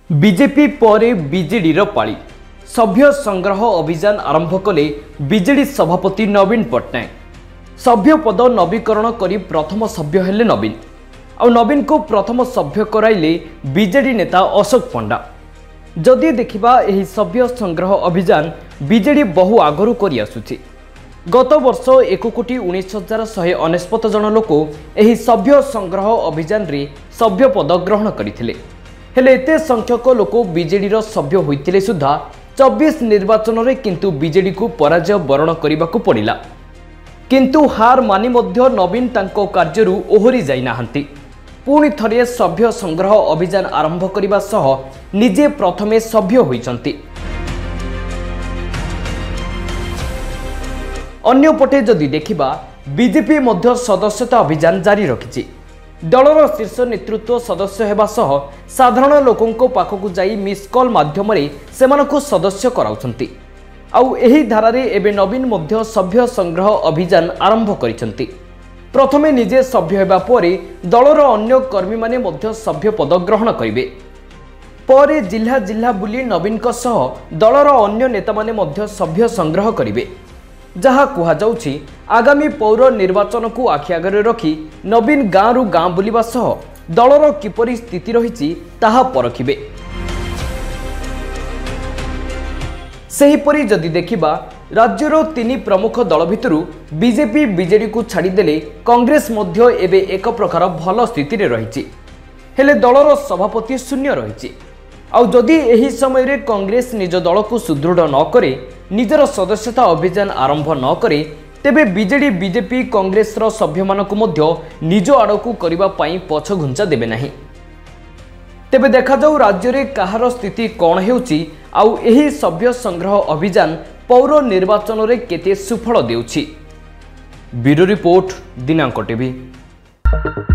BJP पर BJD पाली सभ्य संग्रह अभियान आरंभ कले बीजेडी सभापति नवीन पट्टनायक। सभ्य पद नवीकरण करी प्रथम सभ्य हेले नवीन और नवीन को प्रथम सभ्य कराइले बीजेडी नेता अशोक पंडा। जदि देखिबा एही सभ्य संग्रह अभियान बीजेडी बहु आगरू करी आसुछि। गत वर्ष 1,19,199 जन लोक एही सभ्य संग्रह अभियान रे सभ्य पद ग्रहण करथिले। हेले एते संख्यक लोक बीजेडी सभ्य होइतिले सुधा 24 निर्वाचन रे किंतु बीजेडी को पराजय वरण करिबाकू पड़िला। किंतु हार मानि मध्य नवीन तांको कार्यरू ओहरी जाई नाहंती। पुणी थरे सभ्य संग्रह अभियान आरंभ करिबा सह निजे प्रथमे सभ्य होइचंती। अन्यपटे जदि देखिबा बीजेपी मध्य सदस्यता अभियान जारी रखिछि। दलर शीर्ष नेतृत्व सदस्य हेबा सह साधारण लोकंको पाखकु जाई मिस कॉल माध्यम रे सेमानकु सदस्य कराउछंती। आउ एही धारारे एबे नवीन मध्य सभ्य संग्रह अभियान आरंभ करिसंती। प्रथमे निजे सभ्य हेबा परे दलर अन्य कर्मी माने मध्य सभ्य पद ग्रहण करिवे। परे जिल्ला जिल्ला बुली नवीनक सह दलर अन्य नेता माने मध्य सभ्य संग्रह करिवे। जहा कुहा जाउछि आगामी पौर निर्वाचन को आखि आगरे रखी नवीन गाँव गाँ बुलिबा सह दलर किपरि स्थिति रहिछि ताहा परखिबे। सेहीपरि जदि देखिबा राज्यर 3 प्रमुख दल भितरु बीजेपी बीजेडी को छाड़ीदेले कांग्रेस मध्य एबे एक प्रकार भल स्थिति रे रहिछि। हेले दलर सभापति शून्य रहिछि। आउ जदि एही समय रे कांग्रेस निज दल को सुदृढ़ न करे निजर सदस्यता अभियान आरंभ न करे तेबे बीजेडी बीजेपी कांग्रेस रो सभ्य मानकु मध्य निज आड़कू करिबा पई पछ घुंचा देबे नाही। तेबे देखा जाऊ राज्य रे कहार स्थिति कोन हेउची आउ एही सभ्य संग्रह अभियान पौर निर्वाचन रे केते सुफल देउची। ब्यूरो रिपोर्ट दिनांक टीवी।